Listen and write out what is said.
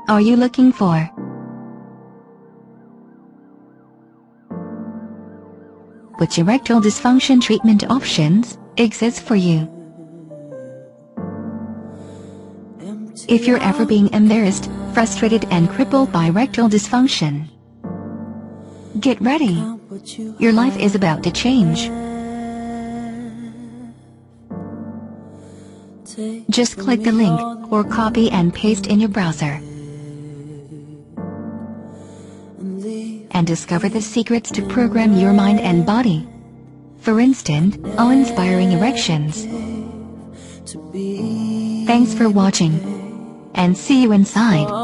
are you looking for? Which erectile dysfunction treatment options exist for you? If you're ever being embarrassed, frustrated and crippled by erectile dysfunction, get ready. Your life is about to change. Just click the link or copy and paste in your browser and discover the secrets to program your mind and body. For instant, awe-inspiring erections. Thanks for watching, and see you inside.